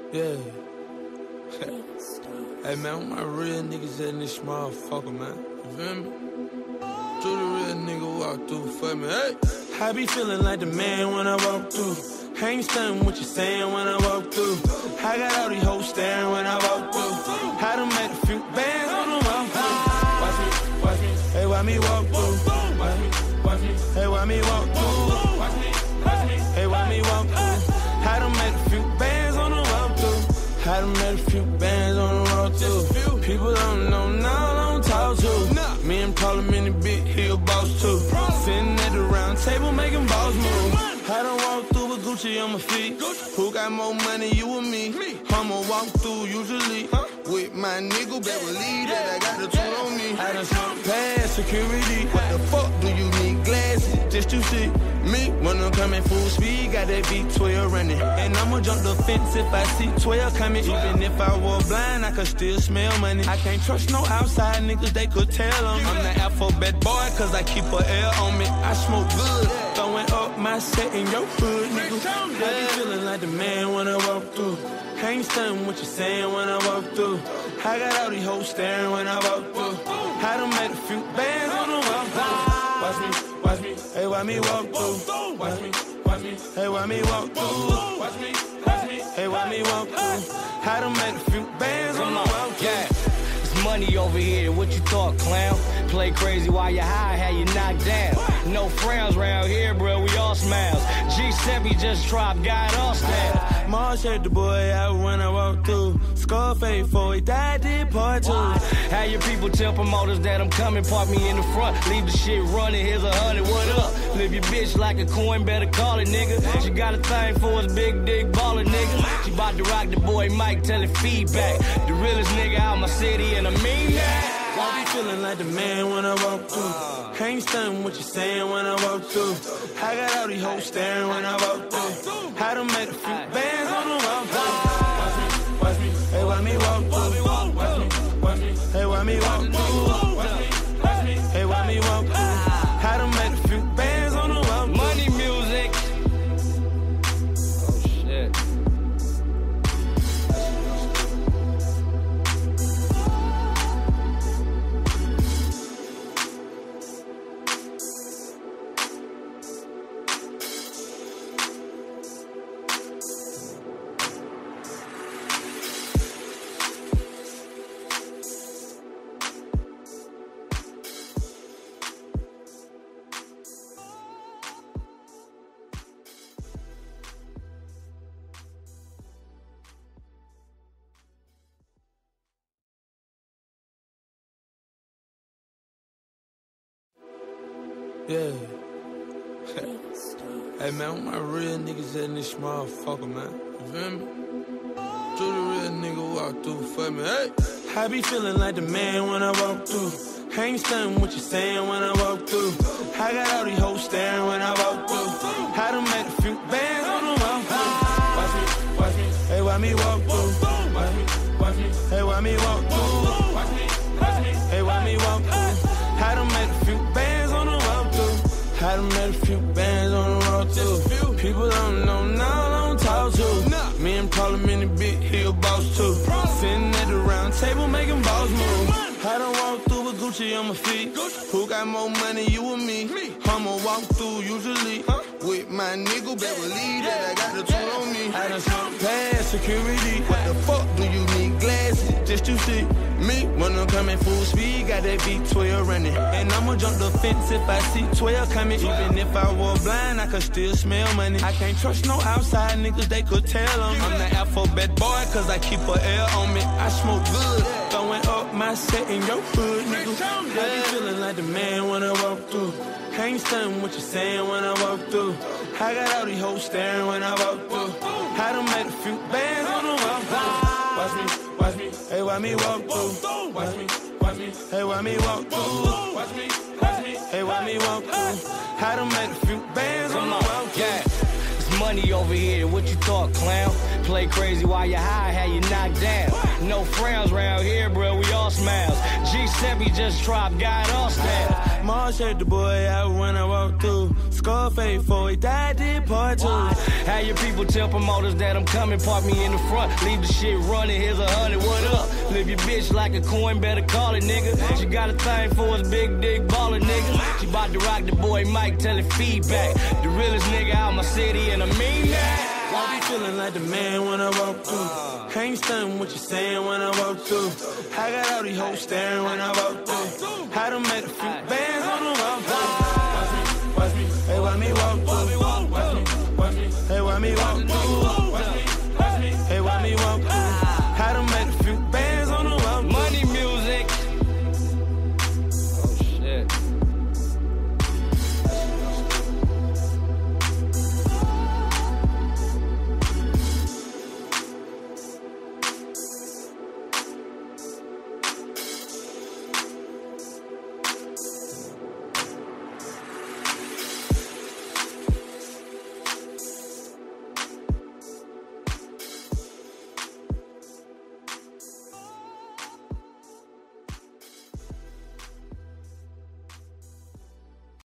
Yeah. Hey man, I'm my real niggas in this motherfucker, man. You feel me? Do the real nigga walk through for me, hey! I be feeling like the man when I walk through. I ain't stunning what you saying when I walk through. I got all these hoes staring when I walk through. I done made a few bands on the walk through. Watch me, watch me. Hey, why me walk through? Watch me, watch me. Hey, why me walk through? Watch me, watch me. Hey, why me walk through? I done made a few bands on the walk through. I done made a few bands on the walk through. People don't know now, don't talk to. Me and Parliament and Big Hill boss too. Sitting at the round table making boss moves. I done walk through with Gucci on my feet. Who got more money, you or me? I'ma walk through usually with my nigga Beverly that I got the tool on me. I done snuck past security. What the fuck do you need glasses just to see me? When I'm coming full speed, got that V12 running. And I'ma jump the fence if I see 12 coming. Even if I were blind, I could still smell money. I can't trust no outside niggas, they could tell on me. I'm the alphabet boy, cause I keep a L on me. I smoke good, throwing up my set in your hood, nigga. I be feeling like the man when I walk through. I ain't stunning what you saying when I walk through. I got all these hoes staring when I walk through. I done made a few bands on the walk through. Watch me, watch me. Hey, why me walk through? Watch me, watch me. Hey, why me walk through? Watch me, watch me. Hey, why me walk through? I done made a few bands on the walk through. Yeah. Money over here, what you thought, clown? Play crazy while you high, had you knocked down. No frowns round here, bro, we all smiles. G7 just dropped, got all staff. Marsh had the boy out when I walked through. Scarface 4, he died, did part 2. How your people tell promoters that I'm coming, park me in the front, leave the shit running, here's 100, what up? Live your bitch like a coin, better call it, nigga. She got a thing for us, big dick baller, nigga. She bout to rock the boy Mike, tell it feedback. The realest nigga out my city, and I mean that. I be feeling like the man when I walk through. I ain't stunning what you saying when I walk through. I got all these hoes staring when I walk through. I done made a few bands on the walk through. Watch me, watch me. Hey, why me walk through? Watch me, watch me. Hey, why me walk through? Watch me, watch me. Hey, why me walk through? I done made a few bands on the walk through. Money music. Oh shit. Yeah. Hey man, I'm my real niggas in this motherfucker, man. You feel me? Do the real nigga walk through for me, hey! I be feeling like the man when I walk through. I ain't stunning what you saying when I walk through. I got all these hoes staring when I walk through. I done made a few bands on the walk through. Watch me, watch me. Hey, why me walk through? Watch me, watch me. Hey, why me walk through? Watch me, watch me. Hey, why me walk through? I done made a few bands on the walk through. I done made a few bands on the walk through. People don't know now, don't talk to. Me and Parliament and Big Hill boss too. Sitting at the round table making boss moves. I done walk through with Gucci on my feet. Who got more money, you or me? I'ma walk through usually with my nigga Beverly that I got the tool on me. I done snuck past security. What the fuck do you need glasses just to see me? When I'm coming full speed, got that V12 running. And I'ma jump the fence if I see 12 coming. Even if I were blind, I could still smell money. I can't trust no outside niggas, they could tell on me. I'm the alphabet boy, cause I keep a L on me. I smoke good, throwing up my set in your hood, nigga. I be feeling like the man when I walk through. I ain't stunning what you saying when I walk through. I got all these hoes staring when I walk through. I done made a few bands on the walk through. Watch me, watch me. Hey, why me walk through? Watch me, watch me. Hey, why me walk through? Watch me, watch me. Hey, why me walk through? I done made a few bands on the walk through. Yeah. Money over here, what you thought, clown? play crazy while you high, how you knocked down. No frowns round here, bro, we all smiles. G7 just dropped, got all style. Marsh had the boy out when I walked through. Scarface 4, he died, did part 2. How your people tell promoters that I'm coming, park me in the front, leave the shit running, here's 100, what up? Live your bitch like a coin, better call it, nigga. She got a thing for us, big dick baller, nigga. She bout to rock the boy Mike, tell it feedback. The realest nigga out my city, and I mean that. I be feeling like the man when I walk through. Ain't stunning what you saying when I walk through. I got all these hoes staring when I walk through. I done made a few bands on the walk through. Watch me, hey, watch me walk